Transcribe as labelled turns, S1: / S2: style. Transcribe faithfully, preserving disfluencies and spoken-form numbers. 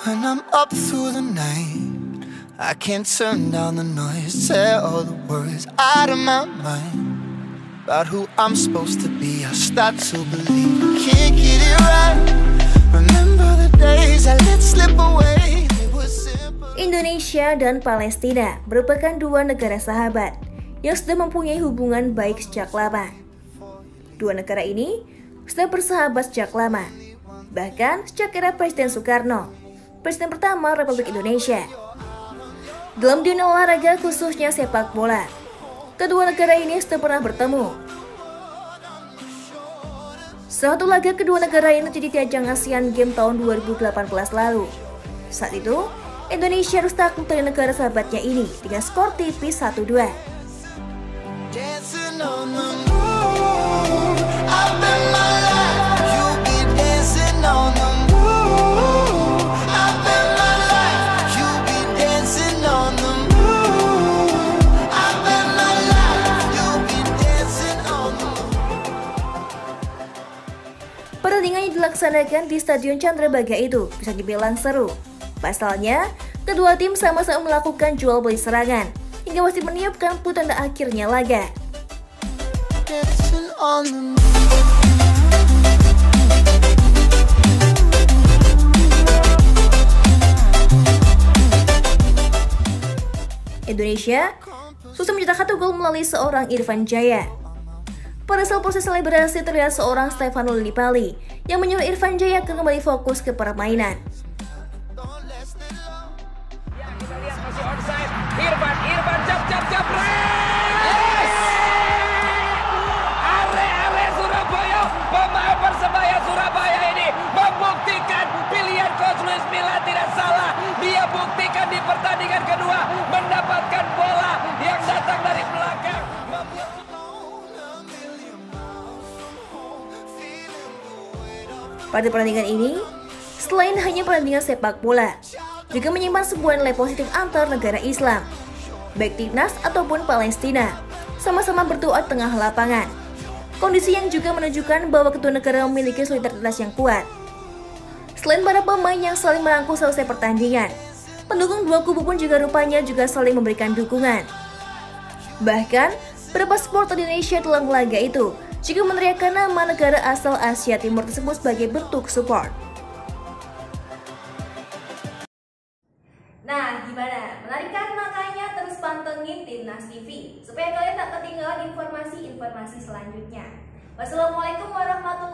S1: When I'm up through the night, I can't turn down the noise, tear all the worries out of my mind. About who I'm supposed to be, I start to believe I can't get it right. Remember the days I let slip away.
S2: Indonesia dan Palestina merupakan dua negara sahabat yang sudah mempunyai hubungan baik sejak lama. Dua negara ini sudah bersahabat sejak lama, bahkan sejak era Presiden Soekarno, Presiden pertama Republik Indonesia. Dalam dunia olahraga khususnya sepak bola, kedua negara ini sudah pernah bertemu. Satu laga kedua negara ini terjadi di ajang Asian Games tahun dua ribu delapan belas lalu. Saat itu, Indonesia harus takluk dari negara sahabatnya ini dengan skor tipis satu dua. Pertandingan yang dilaksanakan di Stadion Candrabaga itu bisa dibilang seru. Pasalnya, kedua tim sama-sama melakukan jual beli serangan hingga masih meniupkan putanda akhirnya laga. Indonesia susah mencetak satu gol melalui seorang Irfan Jaya. Pada saat proses selebrasi terlihat seorang Stefano Lillipali yang menyuruh Irfan Jaya akan kembali fokus ke permainan.
S3: Irfan, Irfan, cap, cap, cap, yes! Are-are Surabaya, pemain Persebaya Surabaya ini membuktikan pilihan Coach Luis Milla tidak salah. Dia buktikan di pertandingan kedua mendapatkan bola yang datang dari belakang.
S2: Pada pertandingan ini, selain hanya pertandingan sepak bola, juga menyimpan sebuah nilai positif antar negara Islam. Baik timnas ataupun Palestina sama-sama berdoa tengah lapangan. Kondisi yang juga menunjukkan bahwa kedua negara memiliki solidaritas yang kuat. Selain para pemain yang saling merangkul selesai pertandingan, pendukung dua kubu pun juga rupanya juga saling memberikan dukungan. Bahkan, beberapa supporter Indonesia dalam laga itu juga meneriakkan nama negara asal Asia Timur tersebut sebagai bentuk support. Nah, gimana? Menarik kan? Makanya terus pantengin Timnas T V supaya kalian tak ketinggalan informasi-informasi selanjutnya. Wassalamualaikum warahmatullahi wabarakatuh.